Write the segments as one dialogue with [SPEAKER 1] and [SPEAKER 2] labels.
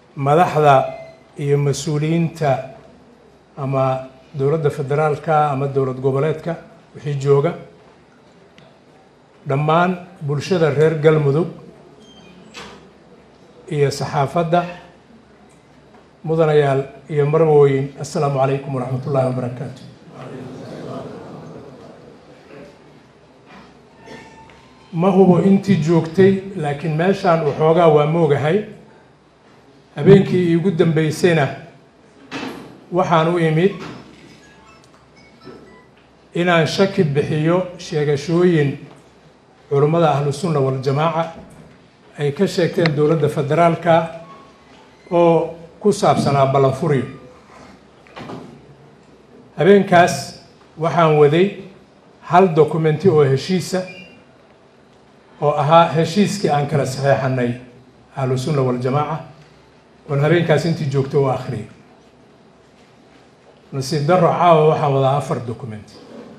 [SPEAKER 1] madaxda iyo mas'uuliyiinta ama dowladda federaalka ama dowlad goboleedka wixii jooga dhammaan bulshada reer Galmudug iyo saxaafadda mudanayaal iyo marwooyin assalaamu calaykum waraxmatullaahi wabarakaatuh. ma hubo intii joogtay laakiin meeshaan waxoogaa waa moogahay habeenkii ugu dambeysayna waxaan u imid inaan shaki bixiyo sheegashooyin culimmada ahlu sunna wal jamaaca ay ka sheegteen dowladda federaalka oo ku saabsanaa ballanfuriyo. habeenkaas waxaan waday hal dokumenti oo heshiisa oo ahaa heshiiskii aan kala saxeexanay ahlu sunna wal jamaaca oon habeenkaas intii joogto u akhriyay. nasiib darro caawa waxaan wadaa 4 dokumenti.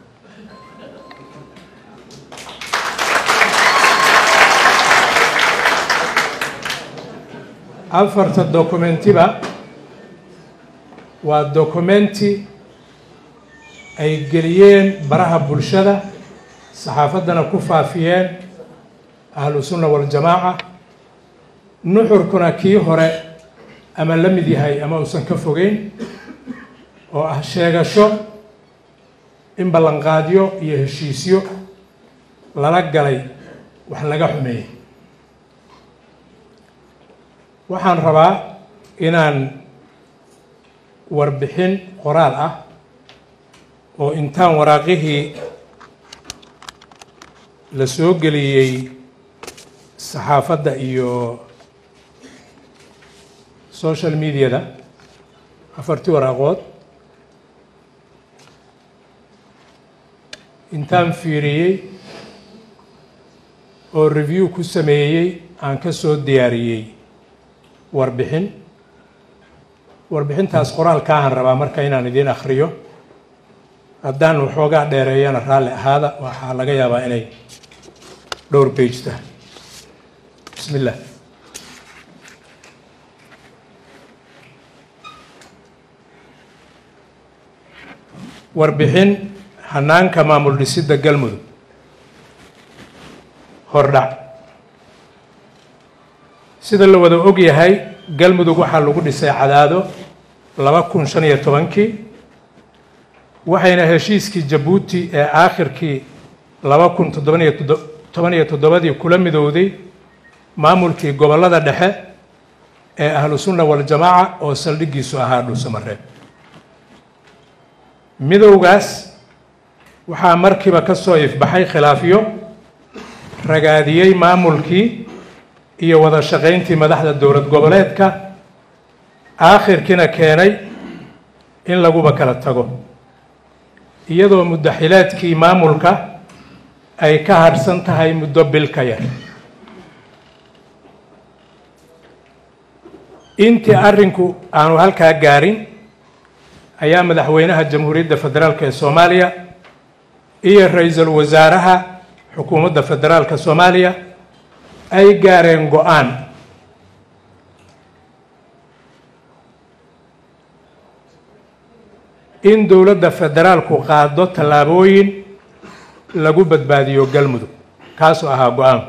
[SPEAKER 1] afarta dokumentiba waa dokumenti ay geliyeen baraha bulshada saxaafaddana ku faafiyeen ahlu sunna wal jamaaca nuxurkuna kii hore ama la mid yahay ama uusan ka fogeyn oo ah sheegasho in ballanqaadyo iyo heshiisyo lala galay wax laga xumeeyey. waxaan rabaa inaan warbixin qoraal ah oo intaan waraaqihii la soo geliyey saxaafadda iyo social mediada 4 waraaqood intaan fiiriyey oo review ku sameeyey aan ka soo diyaariyey warbixintaas qoraalkaahan rabaa marka inaan idiin akhriyo. haddaan waxoogaa dheereeyana raalli ahaada, waxaa laga yaabaa inay dhowr page tahay. بسم الله. warbixin hanaanka maamul dhisidda Galmudug. hordhac. sida la wada og yahay Galmudug waxaa lagu dhisay Cadaado 2015 waxayna heshiiskii Jabuuti ee aakhirkii 2017 kula midowday maamulkii gobolada dhexe ee ahlu sunna wal jamaaca oo saldhigiisu ahaa Dhuusamareeb. midowgaas waxaa markiiba ka soo ifbaxay khilaafyo ragaadiyey maamulkii iyo wada shaqayntii madaxda dowlad goboleedka aakhirkiina keenay in laguba kala tago iyadoo muddaxilaadkii maamulka ay ka harsan tahay muddo bil ka yar. intii arrinku aanu halkaa gaarin ayaa madaxweynaha jamhuuriyadda federaalka ee Soomaaliya iyo ra'iisul wasaaraha xukuumadda federaalka Soomaaliya ay gaareen go'aan in dowladda federaalku qaado tallaabooyin lagu badbaadiyo Galmudug kaasoo ahaa go'aan.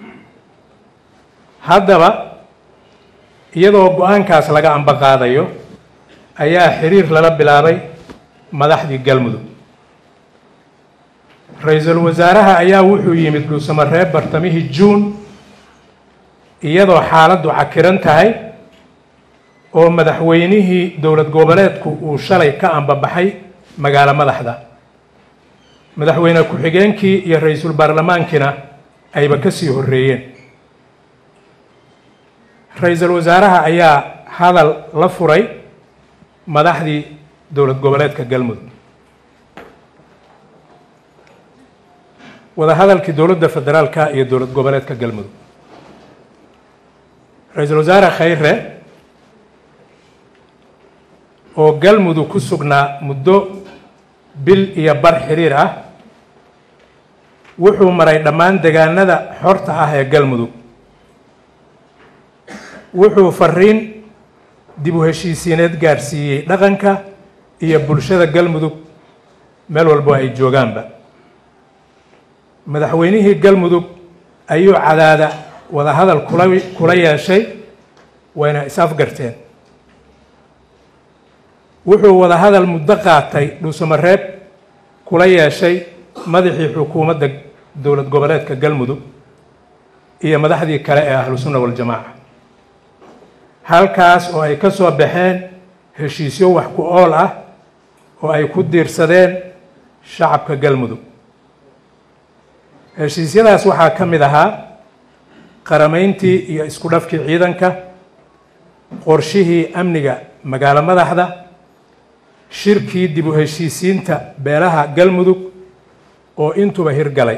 [SPEAKER 1] haddaba iyadoo go'aankaas laga amba qaadayo ayaa xiriir lala bilaabay madaxdii Galmudug. ra'iisul wasaaraha ayaa wuxuu yimid Dhuusamareeb bartamihii Juun iyadoo xaaladdu cakiran tahay oo madaxweynihii dowlad goboleedku uu shalay ka amba baxay magaalo madaxda. madaxweyne ku-xigeenkii iyo ra'iisul baarlamaankiina ayba ka sii horreeyeen. ra'iisul wasaaraha ayaa hadal la furay madaxdii dowlad goboleedka Galmudug. wada hadalkii dowladda federaalka iyo dowlad goboleedka Galmudug. ra'iisul wasaare Khayre oo Galmudug ku sugnaa muddo bil iyo bar xiriir ah wuxuu maray dhammaan deegaanada xorta ah ee Galmudug. wuxuu fariin dib u heshiisiineed gaarsiiyey dhaqanka iyo bulshada galmudug meel walbo ay joogaanba. madaxweynihii galmudug ayuu Cadaada wada hadal kula yeeshay, wayna is-afgarteen. wuxuu wada hadal muddo qaatay Dhuusamareeb kula yeeshay madaxii xukuumadda dowlad goboleedka galmudug iyo madaxdii kale ee ahlu sunna wal jamaaca, halkaas oo ay ka soo baxeen heshiisyo wax ku ool ah oo ay ku diirsadeen shacabka galmudug. heshiisyadaas waxaa ka mid ahaa qaramayntii iyo isku dhafkii ciidanka, qorshihii amniga magaalo madaxda, shirkii dib u heshiisiinta beelaha galmudug oo intuba hirgalay.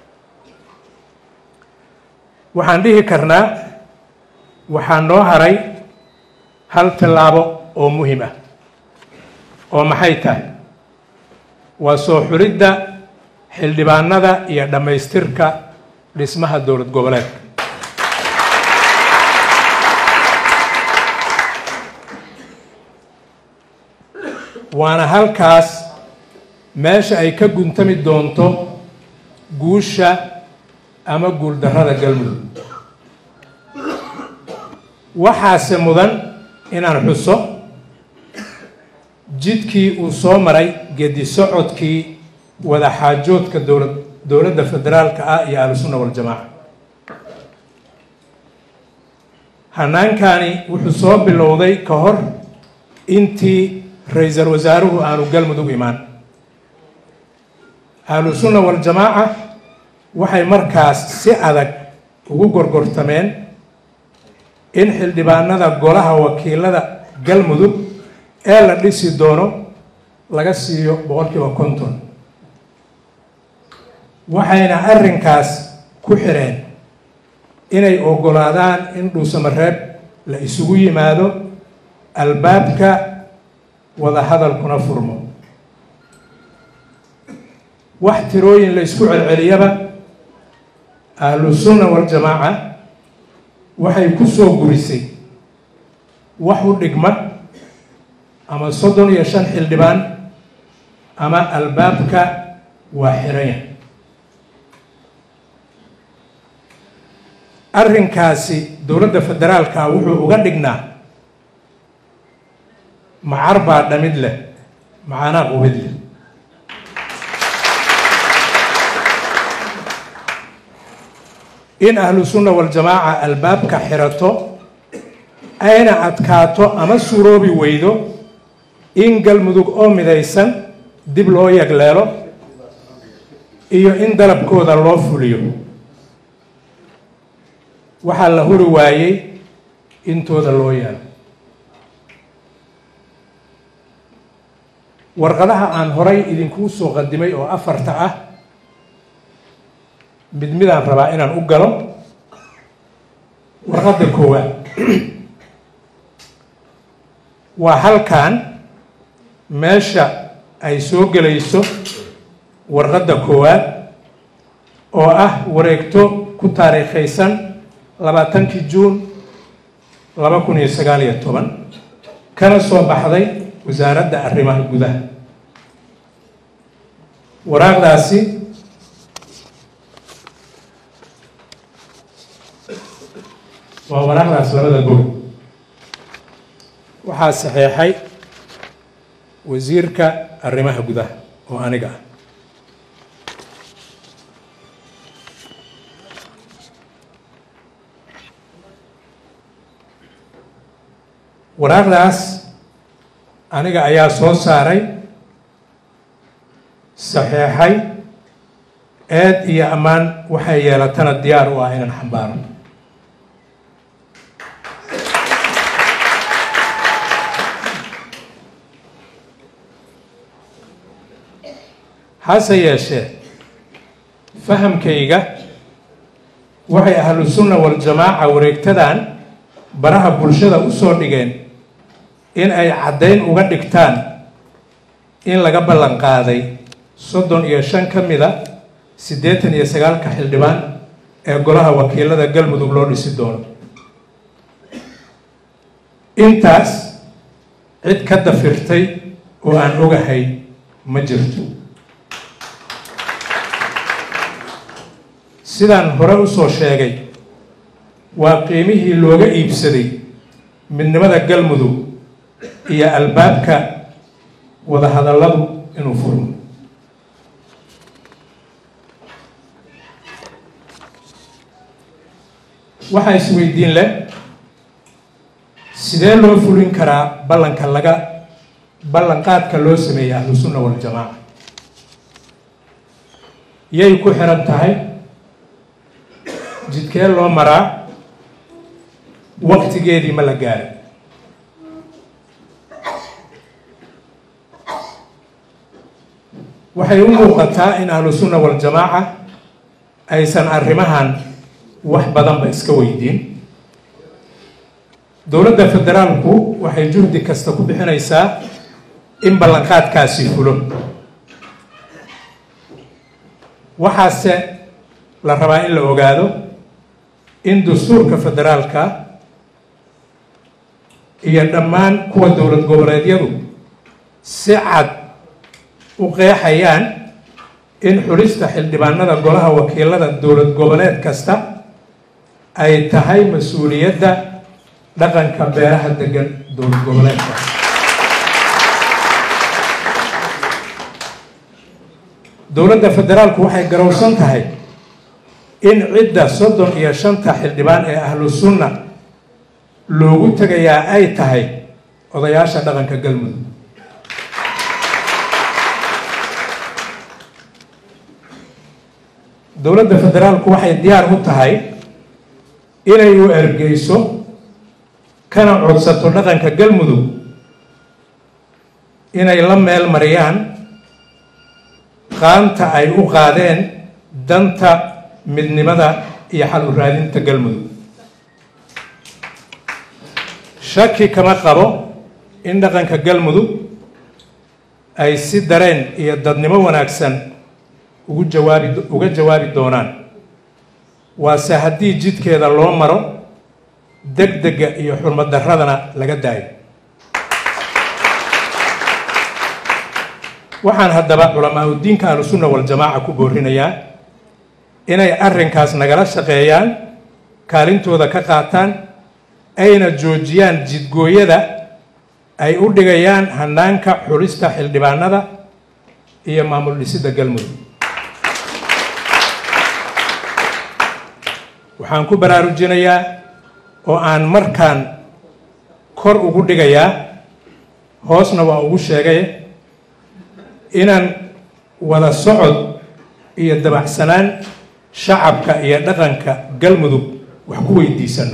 [SPEAKER 1] waxaan dhihi karnaa waxaa noo haray hal tallaabo oo muhiim ah, oo maxay tahay? waa soo xulidda xildhibaanada iyo dhammaystirka dhismaha dowlad goboleedka. waana halkaas meesha ay ka guntami doonto guusha ama guuldarrada galmudug. waxaase mudan inaan xuso jidkii uu soo maray geedi socodkii wada xaajoodka dowladda federaalka ah iyo ahlu sunna wal jamaaca. hannaankani wuxuu soo bilowday ka hor intii ra'iisul wasaaruhu aanu galmudug imaan. ahlu sunna wal jamaaca waxay markaas si adag ugu gorgortameen in xildhibaanada golaha wakiilada galmudug ee la dhisi doono laga siiyo 50%. waxayna arrinkaas ku xireen inay oggolaadaan in Dhuusamareeb la isugu yimaado, albaabka wada hadalkuna furmo. wax tirooyin la isku celceliyaba ahlu sunna wal jamaaca waxay ku soo gurisay wax u dhigma ama 35 xildhibaan ama albaabka waa xiraya. arrinkaasi dowladda federaalka wuxuu uga dhignaa macar baa dhamid leh, macaanaa qubid leh. in ahlu sunna wal jamaaca albaabka xirato ayna adkaato ama suroobi weydo in galmudug oo midaysan dib loo yagleelo iyo in dalabkooda loo fuliyo. waxaa la huri waayey intooda loo yaalo. warqadaha aan horay idinkuu soo qadimay oo 4 ah, midaan rabaa inaan u galo. warqadda koowaad waa halkan meesha ay soo gelayso warqadda koowaad oo ah wareegto ku taariikhaysan 20 Juun 2019 kana soo baxday wasaaradda arrimaha gudaha. waraaqdaasi waa waraaqdaas labada gol. waxaa saxeexay wasiirka arrimaha gudaha oo aniga ah. waraaqdaas aniga ayaa soo saaray, saxeexay, eed iyo ammaan waxay yeelatana diyaar u ah inaan xambaaro. hase yeeshee fahamkayga waxay ahlu sunna wal jamaaca wareegtadan baraha bulshada u soo dhigeen in ay caddayn uga dhigtaan in laga ballan qaaday 35 ka mid ah 89 xildhibaan ee golaha wakiilada galmudug loo dhisi doono. intaas cid ka dafirtay oo aan ogahay ma jirto. sidaan hore u soo sheegay waa qiimihii looga iibsaday midnimada galmudug iyo albaabka wada hadalladu inuu furmo. waxaa isweydiin leh sidee loo fulin karaa ballanqaadka loo sameeyay ahlu sunna wal jamaaca? yay ku xiran tahay? jidkee loo maraa? waqtigeedii ma la gaaray? waxay u muuqataa in ahlu sunna wal jamaaca aysan arrimahan wax badanba iska weydiin. dowladda federaalku waxay juhdi kasta ku bixinaysaa in ballanqaadkaasi fulo. waxaase la rabaa in la ogaado in dastuurka federaalka iyo dhammaan kuwa dowlad goboleedyadu si cad u qeexayaan in xulista xildhibaanada golaha wakiilada dowlad goboleed kasta ay tahay mas-uuliyadda dhaqanka beeraha degan dowlad goboleedka. dowladda federaalku waxay garowsan tahay in cidda 35 xildhibaan ee ahlu sunna loogu tegayaa ay tahay odayaasha dhaqanka galmudug. dowladda federaalku waxay diyaar u tahay inay u ergeyso kana codsato dhaqanka galmudug inay la meel mariyaan qaanta ay u qaadeen danta midnimada iyo xal u raadinta galmudug. shaki kama qabo in dhaqanka galmudug ay si dareen iyo dadnimo wanaagsan uga jawaabi doonaan, waase haddii jidkeeda loo maro degdega iyo xurmad darradana laga daayo. waxaan haddaba culamaa udiinka ahlu sunna wal jamaaca ku boorinayaa inay arrinkaas nagala shaqeeyaan, kaalintooda ka qaataan, ayna joojiyaan jidgooyada ay u dhigayaan hanaanka xulista xildhibaanada iyo maamul dhisidda galmudug. waxaan ku baraarujinayaa oo aan markaan kor ugu dhigayaa, hoosna waa ugu sheegay, inaan wada socod iyo dabacsanaan shacabka iyo dhaqanka galmudug wax ku weydiisano.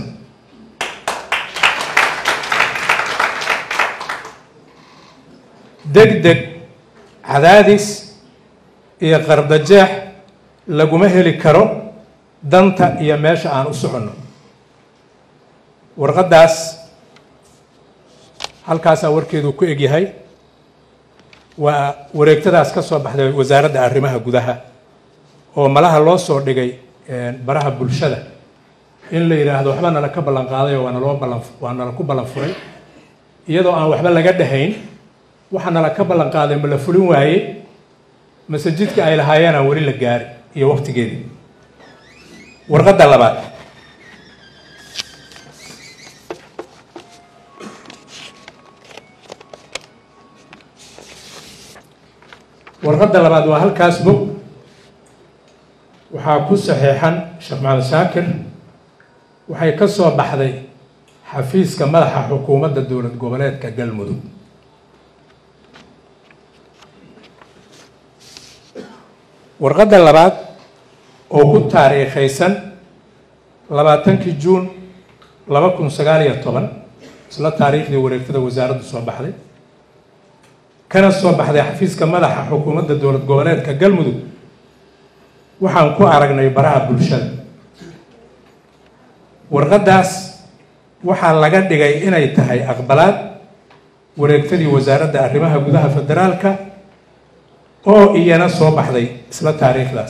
[SPEAKER 1] degdeg, cadaadis iyo qardajeex laguma heli karo danta iyo meesha aan u soconno. warqaddaas halkaasaa warkeedu ku egyahay. waa wareegtadaas ka soo baxday wasaaradda arrimaha gudaha oo malaha loo soo dhigay baraha bulshada in la yidhaahdo waxba nala ka ballan qaaday oo waa nala ku ballan furay, iyadoo aan waxba laga dhahayn. waxa nala ka ballan qaaday ma la fulin waaye mase jidka ay lahaayeen aan weli la gaari iyo waqtigeedii. warqadda labaad, waa halkaas bog. waxaa ku saxeexan sheekh maxamed shaakir. waxay ka soo baxday xafiiska madaxa xukuumadda dowlad goboleedka galmudug. warqadda labaad oo ku taariikhaysan 20 juun 2019, isla taariikhdii wareegtada wasaaraddu soo baxday, kana soo baxday xafiiska madaxa xukuumadda dowlad goboleedka galmudug, waxaan ku aragnay baraha bulshada. warqaddaas waxaa laga dhigay inay tahay aqbalaad wareegtadii wasaaradda arrimaha gudaha federaalka oo iyana soo baxday isla taariikhdaas.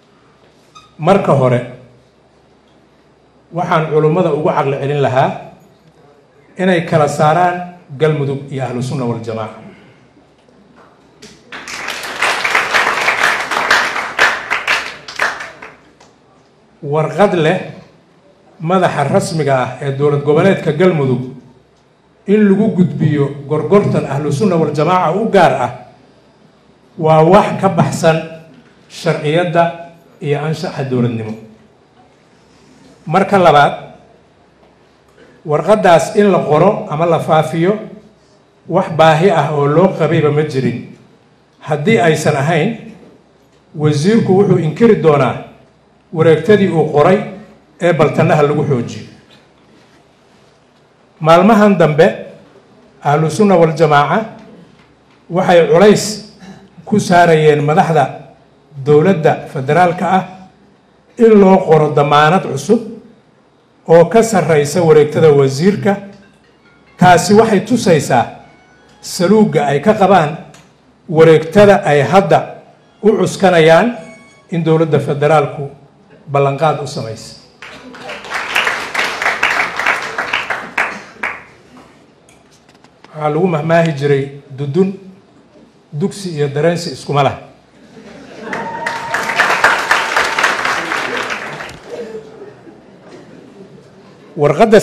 [SPEAKER 1] marka hore waxaan culummada ugu caqli celin lahaa inay kala saaraan galmudug iyo ahlu sunna wal jamaaca. warqad leh madaxa rasmiga ah ee dowlad goboleedka galmudug in lagu gudbiyo gorgortan ahlu sunna wal jamaaca u gaar ah waa wax ka baxsan sharciyadda iyo anshaxa dowladnimo. marka labaad, warqaddaas in la qoro ama la faafiyo wax baahi ah oo loo qabayba ma jirin. haddii aysan ahayn, wasiirku wuxuu inkiri doonaa wareegtadii uu qoray ee baltanaha lagu xoojiyo. maalmahan dambe ahlu sunna wal jamaaca waxay culays ku saarayeen madaxda dowladda federaalka ah in loo qoro damaanad cusub oo ka sarreysa wareegtada wasiirka. taasi waxay tusaysaa saluugga ay ka qabaan wareegtada ay hadda u cuskanayaan in dowladda federaalku ballanqaad u samaysa. waxaa lagu mahmaahi jiray dudun dugsi iyo dareensi iskuma laha. warqadda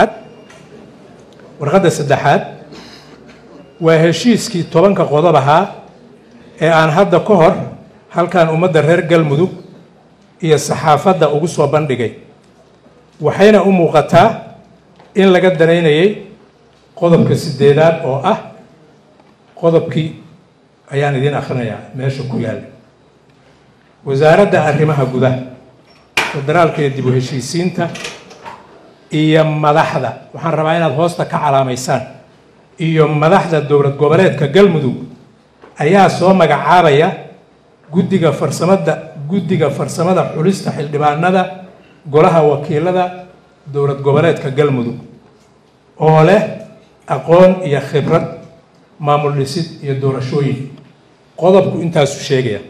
[SPEAKER 1] saddexaad waa heshiiskii 10 qodob ahaa ee aan hadda ka hor halkan ummadda reer galmudug iyo saxaafadda ugu soo bandhigay. waxayna u muuqataa in laga danaynayay qodobka 8aad oo ah qodobkii ayaan idiin akhrinayaa meesha ku yaalla. wasaaradda arrimaha gudaha federaalka iyo dib u heshiisiinta iyo madaxda, waxaan rabaa inaad hoosta ka calaamaysaan, iyo madaxda dowlad goboleedka galmudug ayaa soo magacaabaya guddiga farsamada xulista xildhibaanada golaha wakiilada dowlad goboleedka galmudug oo leh aqoon iyo khibrad maamul dhisid iyo doorashooyin. qodobku intaasu sheegaya.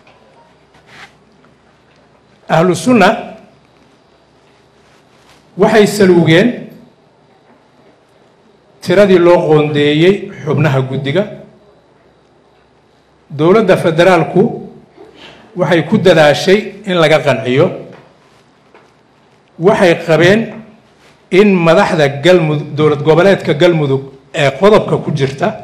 [SPEAKER 1] ahlu sunna waxay saluugeen tiradii loo qoondeeyey xubnaha guddiga. dowladda federaalku waxay ku dadaashay in laga qanciyo. waxay qabeen in madaxda dowlad goboleedka galmudug ee qodobka ku jirta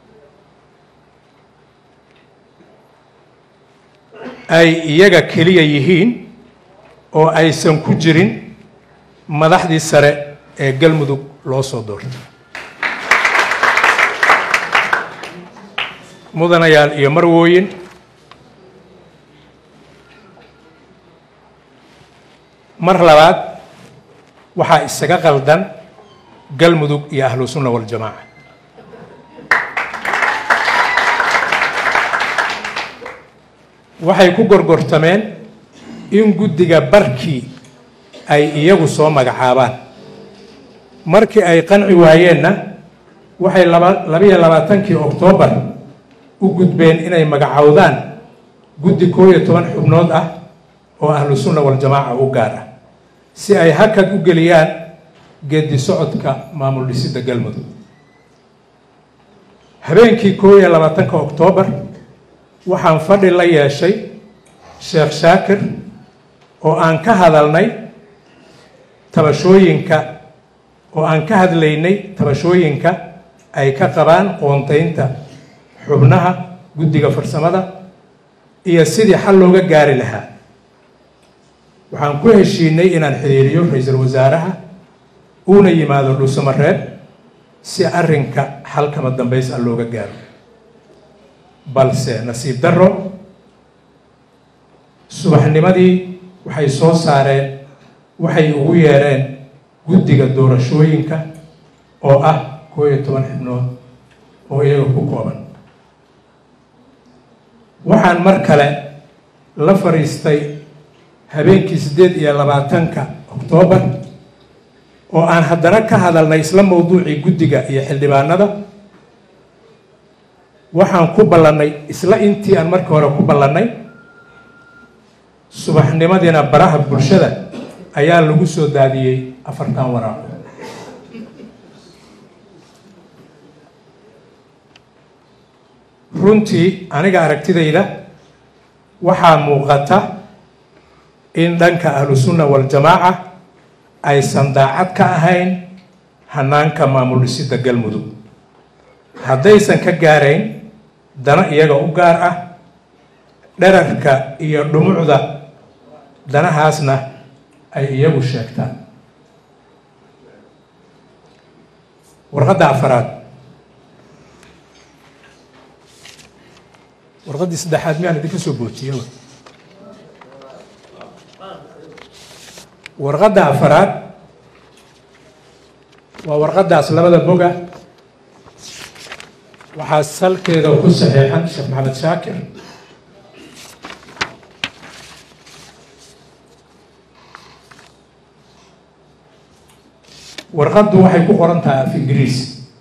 [SPEAKER 1] ay iyaga keliya yihiin oo aysan ku jirin madaxdii sare ee galmudug loo soo doortay. mudanayaal iyo marwooyin, mar labaad waxaa isaga qaldan galmudug iyo ahlu sunna wal jamaaca. waxay ku gorgortameen in guddiga barkii ay iyagu soo magacaabaan. markii ay qanci waayeenna waxay 22 Oktoobar u gudbeen inay magacowdaan guddi 11 xubnood ah oo ahlu sunna wal jamaaca u gaar ah si ay hakad u geliyaan geedi socodka maamul dhisidda galmudug. habeenkii 21 Oktoobar waxaan fadhi la yeeshay Sheekh Shaakir oo aan ka hadlaynay tabashooyinka ay ka qabaan qoontaynta xubnaha guddiga farsamada iyo sidii xal looga gaari lahaa. waxaan ku heshiinay inaan xiriiriyo ra'iisul wasaaraha uuna yimaado Dhuusamareeb si arrinka xal kama dambays ah looga gaaro. balse nasiib darro, subaxnimadii waxay ugu yeereen guddiga doorashooyinka oo ah 11 xubnood oo iyaga ku kooban. waxaan mar kale la fariistay habeenkii 28 Oktoobar oo aan haddana ka hadalnay isla mowduucii guddiga iyo xildhibaanada. waxaan ku ballannay isla intii aan markii hore ku ballannay. subaxnimadiina baraha bulshada ayaa lagu soo daadiyey 4 waraaqo. runtii aniga aragtidayda waxaa muuqata in dhanka ahlusunna waljamaaca aysan daacad ka ahayn hanaanka maamul dhisidda galmudug haddaysan ka gaarayn dana iyaga u gaar ah dherarka iyo dhumucda danahaasna ay iyagu sheegtaan warqadda afaraad warqaddii saddexaad miyaan idinka soo boojiye warqadda afaraad waa warqaddaas labada boga waxaa salkeeda ku saxeexan sheekh maxamed shaakir warqaddu waxay ku qoran tahay af ingiriis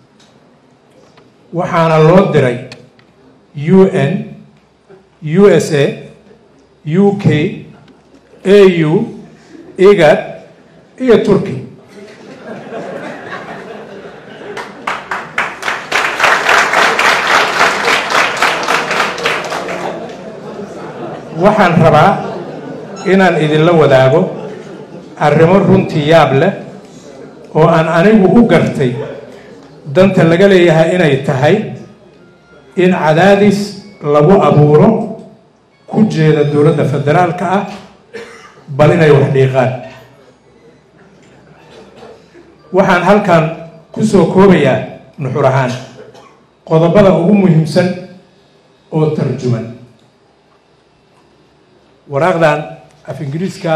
[SPEAKER 1] waxaana loo diray UN USA UK AU IGAD iyo Turkey waxaan rabaa inaan idinla wadaago arrimo runtii yaab leh oo aan anigu u gartay danta laga leeyahay inay tahay in cadaadis lagu abuuro ku jeeda dowladda federaalka ah bal inay wax dhiiqaan waxaan halkan ku soo koobayaa nuxur ahaan qodobada ugu muhiimsan oo tarjuman waraaqdan af ingiriiska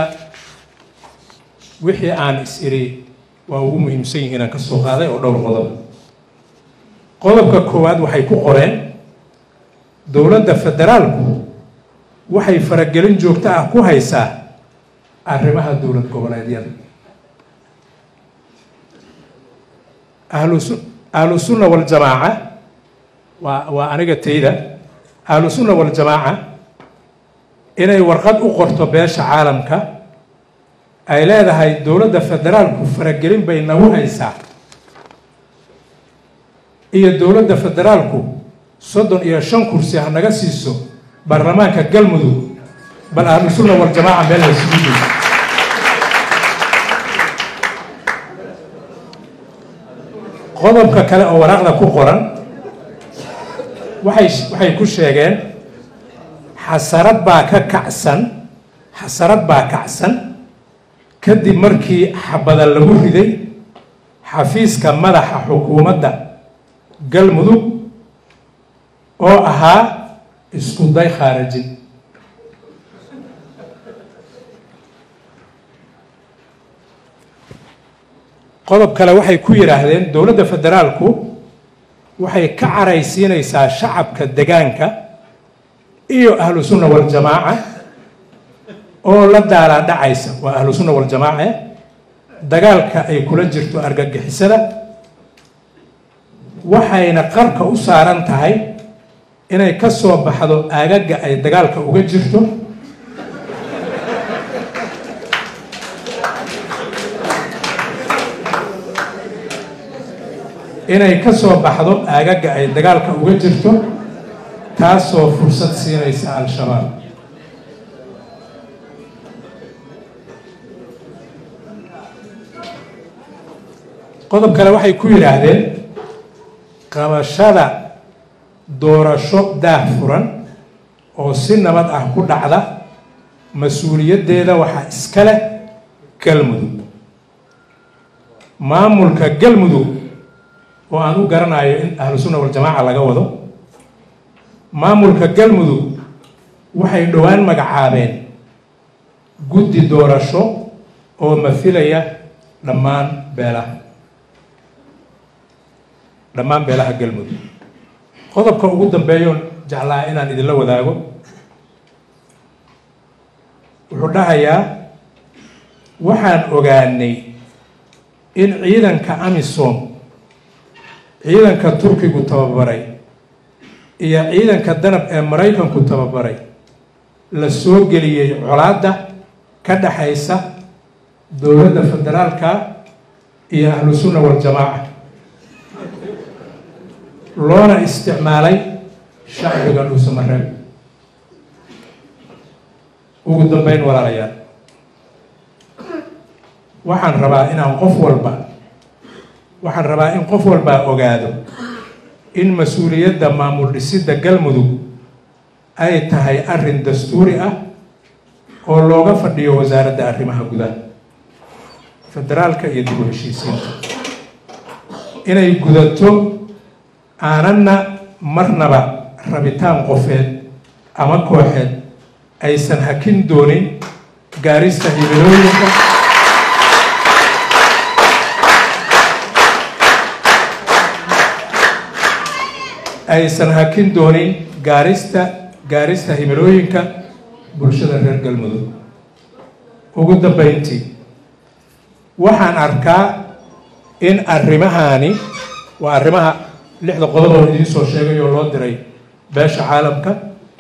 [SPEAKER 1] wixii aan is-iri waa ugu muhiimsan yihiin aan ka soo qaaday oo dhowr qodob qodobka koowaad waxay ku qoreen dowladda federaalku waxay faragelin joogto ah ku haysaa arrimaha dowlad goboleedyada ahlu sunna waljamaaca waa aniga tayda ahlu sunna waljamaaca inay warqad u qorto beesha caalamka ay leedahay dowladda federaalku faragelin bay nagu haysaa iyo dowladda federaalku 35 kursi ha naga siiso baarlamaanka galmudug bal ahlu sunna waljamaaca meel la isugu geeyo qodobka kale oo waraaqda ku qoran waxay ku sheegeen xasarad baa kacsan kadib markii xabada lagu riday xafiiska madaxa xukuumadda galmudug oo ahaa isku day khaarajin qodob kale waxay ku yidhaahdeen dowladda federaalku waxay ka caraysiinaysaa shacabka degaanka iyo ahlu sunna waljamaaca oo la daalaa dhacaysa waa ahlu sunna waljamaaca dagaalka ay kula jirto argagixisada waxayna qarka u saaran tahay inay ka soo baxdo aagaga ay dagaalka uga jirto taasoo fursad siinaysa al-shabaab qodob kale waxay ku yidhaahdeen qabashada doorasho daahfuran oo si nabad ah ku dhacda mas-uuliyaddeeda waxaa iska leh galmudug maamulka galmudug oo aan u garanayo in ahlu sunna waljamaaca laga wado maamulka galmudug waxay dhowaan magacaabeen guddi doorasho oo mafilaya dhammaan beelaha galmudug qodobka ugu dambeeyoon jeclaa inaan idinla wadaago wuxuu dhahayaa waxaan ogaanay in ciidanka amisom ciidanka turkigu tababaray iyo ciidanka danab ee maraykanku tababaray la soo geliyey colaadda ka dhaxaysa dowladda federaalka iyo ahlu sunna waljamaaca loona isticmaalay shacbiga dhuusamareeb. ugu dambeyn walaalayaal, waxaan rabaa in qof walba ogaado in mas'uuliyadda maamul dhisidda Galmudug ay tahay arrin dastuuri ah oo looga fadhiyo wasaaradda arrimaha gudaha federaalka iyo dib u heshiisiinta inay gudato aanana marnaba rabitaan qofeed ama kooxeed aysan hakin doonin gaarista himilooyinka gaarista himilooyinka bulshada reer Galmudug. ugu dambeyntii waxaan arkaa in arrimahani waa arrimaha 6 qodob oo idin soo sheegay oo loo diray beesha caalamka.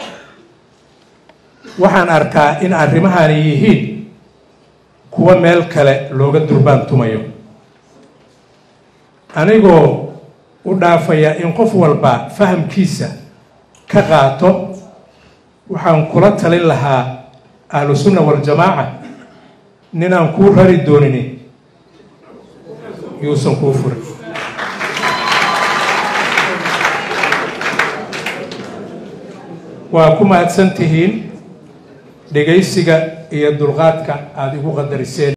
[SPEAKER 1] waxaan arkaa in arrimahani yihiin kuwa meel kale looga durbaan tumayo, anigoo u dhaafaya in qof walba fahamkiisa ka qaato. waxaan kula talin lahaa ahlu sunna wal jamaaca ninaan kuu rari doonin yuusan kuu furin. waa ku mahadsan tihiin dhegaysiga iyo dulqaadka aad igu qadariseen.